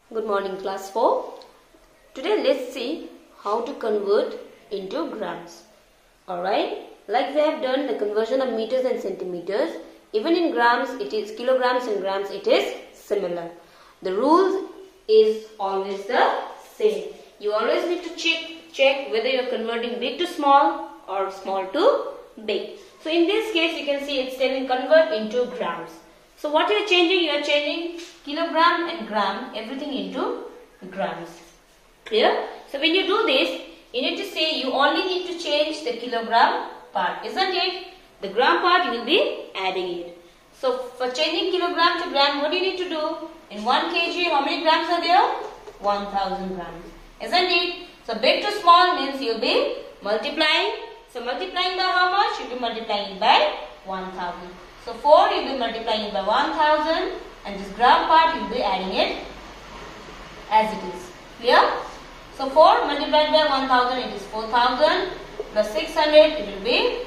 Good morning, class 4. Today let's see how to convert into grams. Alright, like we have done the conversion of meters and centimeters, even in grams it is kilograms and grams it is similar. The rules is always the same. You always need to check whether you are converting big to small or small to big. So in this case you can see it's telling convert into grams. So what you are changing? You are changing kilogram and gram, everything into grams. Clear? So when you do this, you need to say you only need to change the kilogram part, isn't it? The gram part you will be adding it. So for changing kilogram to gram, what do you need to do? In 1 kg, how many grams are there? 1000 grams, isn't it? So big to small means you will be multiplying. So multiplying by how much? You will be multiplying it by 1000. So 4 you will be multiplying it by 1000 and this gram part you will be adding it as it is. Clear? So 4 multiplied by 1000 it is 4000 plus 600 it will be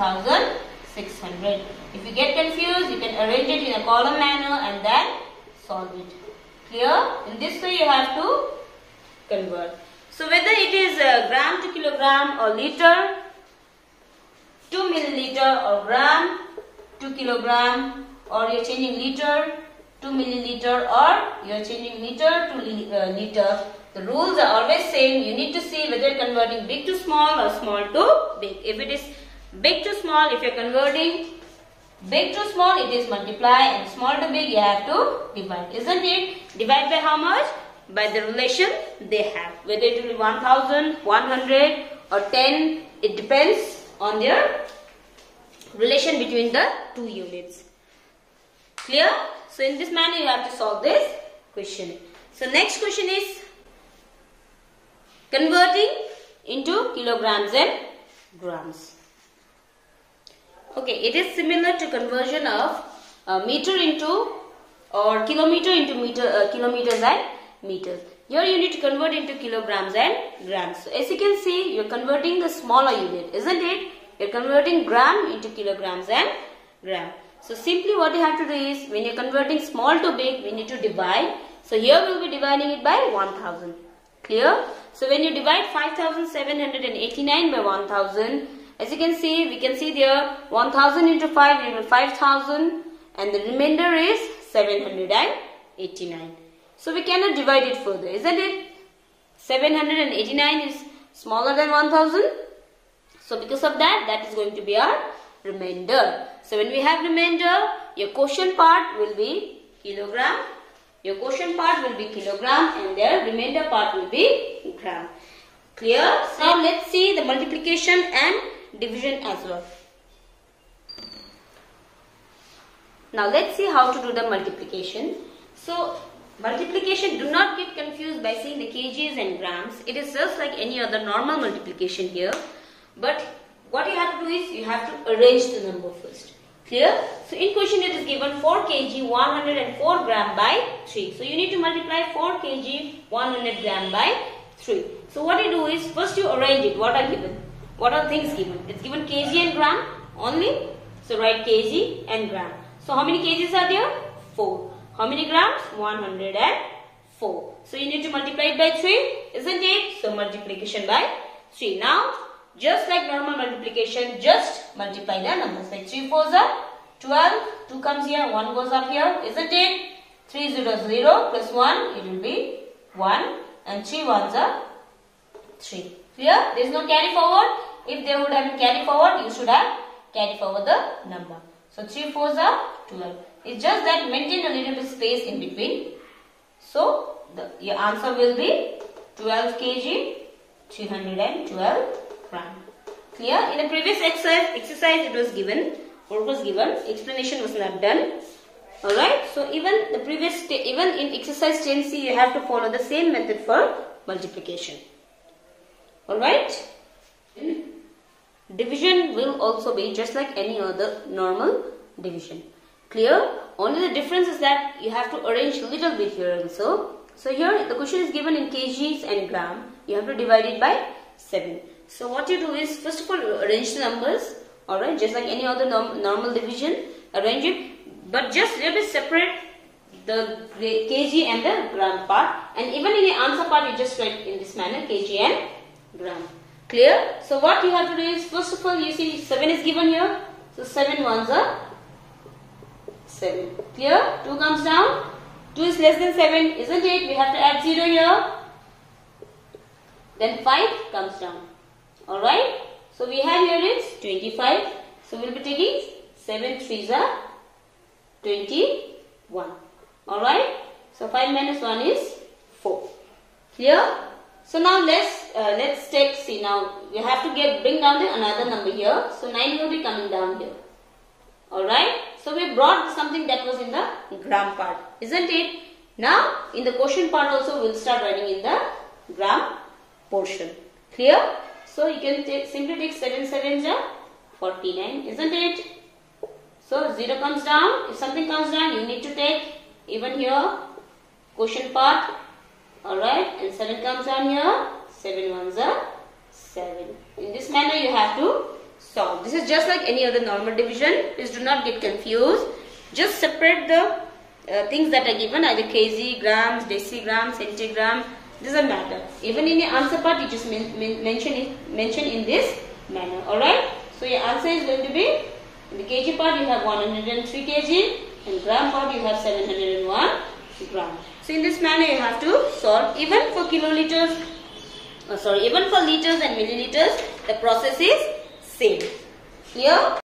4600. If you get confused you can arrange it in a column manner and then solve it. Clear? In this way you have to convert. So whether it is gram to kilogram or liter, 2 milliliter or gram to kilogram, or you are changing liter to milliliter, or you are changing meter to liter. The rules are always same. You need to see whether you are converting big to small or small to big. If it is big to small, if you are converting big to small, it is multiply, and small to big you have to divide, isn't it? Divide by how much? By the relation they have. Whether it will be 1000, 100 or 10, it depends on their relation between the two units. Clear? So in this manner you have to solve this question. So next question is converting into kilograms and grams. Okay, it is similar to conversion of meter into or kilometer into meter, kilometers and meters. Here you need to convert into kilograms and grams. So as you can see, you are converting the smaller unit, isn't it? You are converting gram into kilograms and gram. So simply what you have to do is, when you are converting small to big, we need to divide. So here we will be dividing it by 1000. Clear? So when you divide 5789 by 1000, as you can see, we can see there 1000 into 5 will be 5000 and the remainder is 789. So we cannot divide it further, isn't it? 789 is smaller than 1000. So because of that, that is going to be our remainder. So when we have remainder, your quotient part will be kilogram. Your quotient part will be kilogram and their remainder part will be gram. Clear? So now let's see the multiplication and division as well. Now let's see how to do the multiplication. So multiplication, do not get confused by seeing the kgs and grams. It is just like any other normal multiplication here. But what you have to do is, you have to arrange the number first. Clear? So in question it is given 4 kg 104 gram by 3. So you need to multiply 4 kg 100 gram by 3. So what you do is, first you arrange it. What are given? What are things given? It's given kg and gram only. So write kg and gram. So how many kgs are there? 4. How many grams? 104. So you need to multiply it by 3, isn't it? So multiplication by 3. Now, just like normal multiplication, just multiply the numbers. Like 3 4s are 12, 2 comes here, 1 goes up here, isn't it? 3 0 0 plus 1, it will be 1, and 3 1s are 3. Clear? There is no carry forward. If there would have been carry forward, you should have carry forward the number. So 3 4s are 12. It's just that maintain a little bit space in between. So your answer will be 12 kg 312 gram. Clear? In the previous exercise it was given. What was given? Explanation was not done. Alright. So even in exercise 10C you have to follow the same method for multiplication. Alright. Division will also be just like any other normal division. Clear? Only the difference is that you have to arrange a little bit here also. So here the question is given in kgs and gram. You have to divide it by 7. So what you do is, first of all, arrange the numbers. Alright, just like any other normal division, arrange it. But just little bit separate the kg and the gram part, and even in the answer part you just write in this manner, kg and gram. Clear? So what you have to do is, first of all, you see 7 is given here, so 7 ones are 7. Clear? 2 comes down, 2 is less than 7, isn't it? We have to add 0 here. Then 5 comes down. Alright? So we have here is 25. So we will be taking 7 3s are 21. Alright? So 5 minus 1 is 4. Clear? So now let's take, see now we have to bring down another number here. So 9 will be coming down here. Alright? So we brought something that was in the gram part, isn't it? Now in the quotient part also we will start writing in the gram portion. Clear? So you can simply take 7 7s are 49, isn't it? So 0 comes down. If something comes down, you need to take even here quotient part. Alright, and 7 comes down here. 7 ones are 7. In this manner you have to solve. This is just like any other normal division. Please do not get confused. Just separate the things that are given, either kg, grams, decigram, centigram. Doesn't matter. Even in the answer part, you just mention in this manner. Alright. So your answer is going to be, in the kg part you have 103 kg, and gram part you have 701 gram. So in this manner you have to solve. Even for kiloliters, even for liters and milliliters, the process is same. Clear?